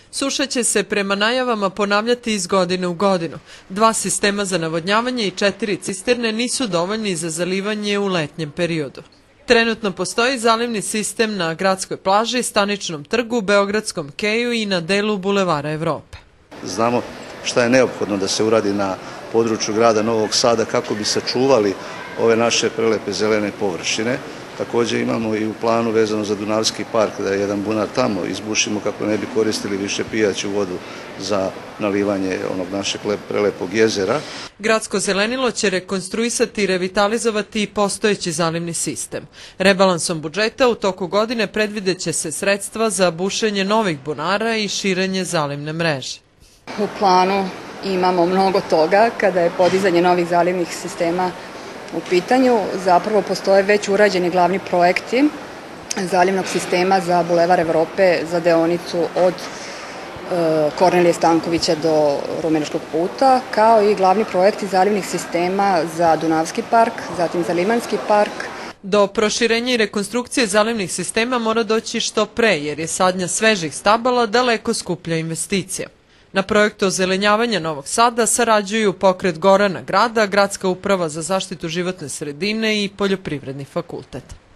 Suša će se prema najavama ponavljati iz godine u godinu. 2 sistema za navodnjavanje i 4 cisterne nisu dovoljni za zalivanje u letnjem periodu. Trenutno postoji zalivni sistem na Gradskoj plaži, Staničnom trgu, Beogradskom keju i na delu Bulevara Evrope. Znamo šta je neophodno da se uradi na području grada Novog Sada kako bi sačuvali ove naše prelepe zelene površine. Također imamo i u planu vezano za Dunavski park da je jedan bunar tamo izbušimo kako ne bi koristili više pijaću vodu za nalivanje onog našeg prelepog jezera. Gradsko zelenilo će rekonstruisati i revitalizovati postojeći zalivni sistem. Rebalansom budžeta u toku godine predvideće se sredstva za bušenje novih bunara i širenje zalivne mreže. U planu imamo mnogo toga kada je podizanje novih zalivnih sistema u pitanju. Zapravo postoje već urađeni glavni projekti zalivnog sistema za Bulevar Evrope, za deonicu od Kornelije Stankovića do Rumeničkog puta, kao i glavni projekti zalivnih sistema za Dunavski park, zatim za Limanski park. Do proširenja i rekonstrukcije zalivnih sistema mora doći što pre, jer je sadnja svežih stabala daleko skuplja investicija. Na projektu ozelenjavanja Novog Sada sarađuju Pokret Gorana grada, Gradska uprava za zaštitu životne sredine i Poljoprivredni fakultet.